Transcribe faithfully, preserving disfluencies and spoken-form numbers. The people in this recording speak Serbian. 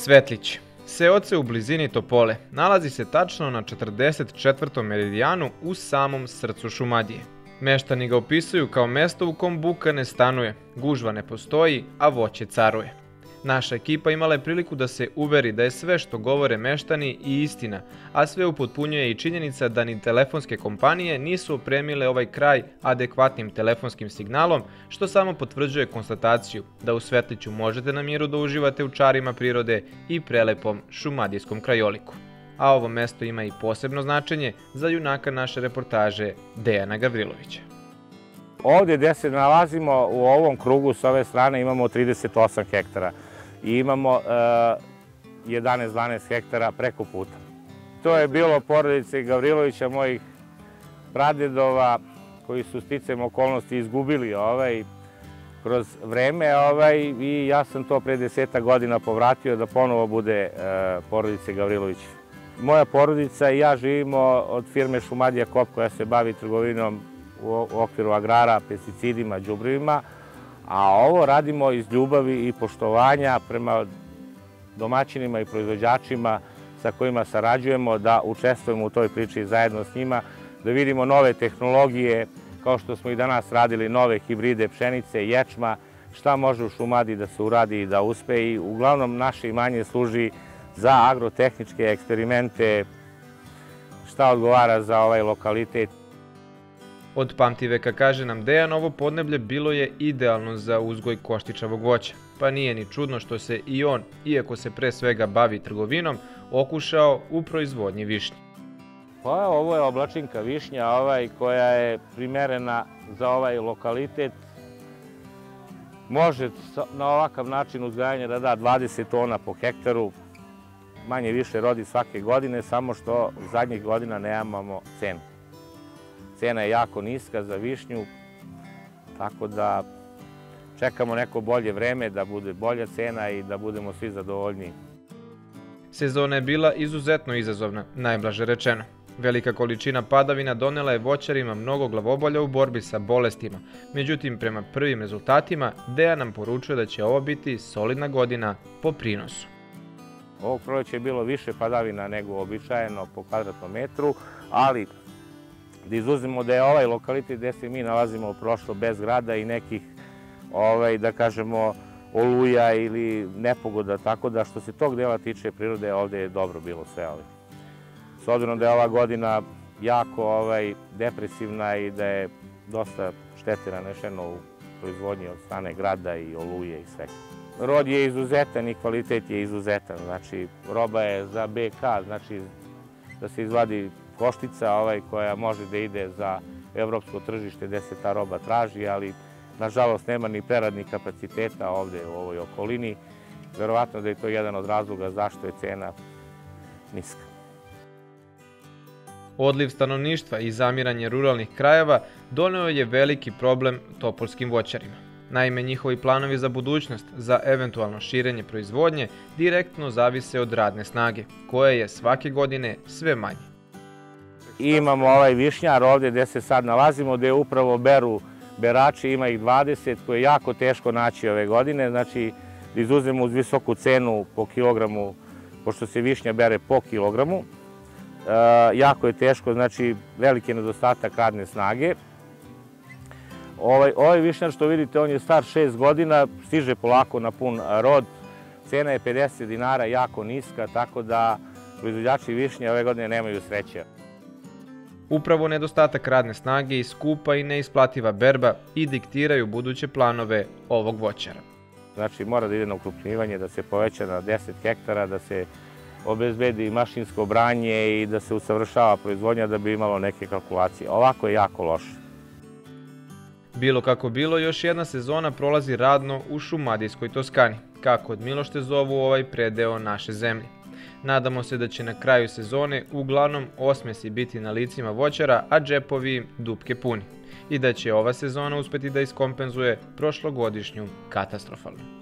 Svetlić. Seoce u blizini Topole nalazi se tačno na četrdeset četvrtom meridijanu u samom srcu Šumadije. Meštani ga opisuju kao mesto u kom buka ne stanuje, gužva ne postoji, a voće caruje. Naša ekipa imala je priliku da se uveri da je sve što govore meštani i istina, a sve upotpunjuje i činjenica da ni telefonske kompanije nisu opremile ovaj kraj adekvatnim telefonskim signalom, što samo potvrđuje konstataciju da u Svetliću možete na miru da uživate u čarima prirode i prelepom šumadijskom krajoliku. A ovo mesto ima i posebno značenje za junaka naše reportaže Dejana Gavrilovića. Ovdje gdje se nalazimo u ovom krugu s ove strane imamo trideset osam hektara i imamo jedanaest dvanaest hektara preko puta. To je bilo porodice Gavrilovića, mojih pradjedova koji su sticajem okolnosti izgubili ovaj, kroz vreme ovaj, i ja sam to pre desetak godina povratio da ponovo bude porodice Gavrilović. Moja porodica i ja živimo od firme Šumadija Kop koja se bavi trgovinom u okviru agrara, pesticidima, đubrivima, a ovo radimo iz ljubavi i poštovanja prema domaćinima i proizvođačima sa kojima sarađujemo, da učestvujemo u toj priči zajedno s njima, da vidimo nove tehnologije, kao što smo i danas radili nove hibride pšenice, ječma, šta može u Šumadiji da se uradi i da uspe. I uglavnom naše imanje služi za agrotehničke eksperimente, šta odgovara za ovaj lokalitet. Od pamtiveka, kaže nam Dejan, ovo podneblje bilo je idealno za uzgoj koštičavog voća, pa nije ni čudno što se i on, iako se pre svega bavi trgovinom, okušao u proizvodnji višnje. Pa ovo je oblačinka višnja ovaj, koja je primerena za ovaj lokalitet. Može na ovakav način uzgajanja da da dvadeset tona po hektaru, manje više rodi svake godine, samo što zadnjih godina nemamo cenu. Cena je jako niska za višnju, tako da čekamo neko bolje vreme da bude bolja cena i da budemo svi zadovoljniji. Sezona je bila izuzetno izazovna, najblaže rečeno. Velika količina padavina donela je voćarima mnogo glavobolja u borbi sa bolestima, međutim prema prvim rezultatima Dejan nam poručuje da će ovo biti solidna godina po prinosu. Ovog proleća je bilo više padavina nego običajeno po kvadratnom metru, ali da izuzmemo da je ovaj lokalitet gdje se mi nalazimo prošlo bez grada i nekih, ovaj, da kažemo, oluja ili nepogoda, tako da što se tog dela tiče prirode, ovdje je dobro bilo sve. Ovaj. S obzirom da je ova godina jako ovaj, depresivna i da je dosta štete nanešeno u proizvodnji od strane grada i oluje i svega. Rod je izuzetan i kvalitet je izuzetan, znači roba je za be ka, znači da se izvadi koštica ovaj, koja može da ide za evropsko tržište gde se ta roba traži, ali nažalost nema ni preradnih kapaciteta ovde u ovoj okolini. Verovatno da je to jedan od razloga zašto je cena niska. Odliv stanovništva i zamiranje ruralnih krajeva doneo je veliki problem topolskim voćarima. Naime, njihovi planovi za budućnost, za eventualno širenje proizvodnje, direktno zavise od radne snage, koja je svake godine sve manje. Imamo ovaj višnjar ovdje gdje se sad nalazimo, gdje upravo beru berači, ima ih dvadeset, koje je jako teško naći ove godine, znači da izuzmemo uz visoku cenu po kilogramu, pošto se višnja bere po kilogramu. Jako je teško, znači veliki je nedostatak radne snage. Ovaj, ovaj višnjar što vidite, on je star šest godina, stiže polako na pun rod, cena je pedeset dinara, jako niska, tako da proizvođači višnje ove godine nemaju sreće. Upravo nedostatak radne snage i skupa i neisplativa berba i diktiraju buduće planove ovog voćara. Znači mora da ide na ukrupnjivanje, da se poveća na deset hektara, da se obezbedi mašinsko branje i da se usavršava proizvodnja da bi imalo neke kalkulacije. Ovako je jako loše. Bilo kako bilo, još jedna sezona prolazi radno u šumadijskoj Toskani, kako od Milošte zovu ovaj predeo naše zemlje. Nadamo se da će na kraju sezone uglavnom osmesi biti na licima voćara, a džepovi dupke puni. I da će ova sezona uspeti da iskompenzuje prošlogodišnju katastrofalnu.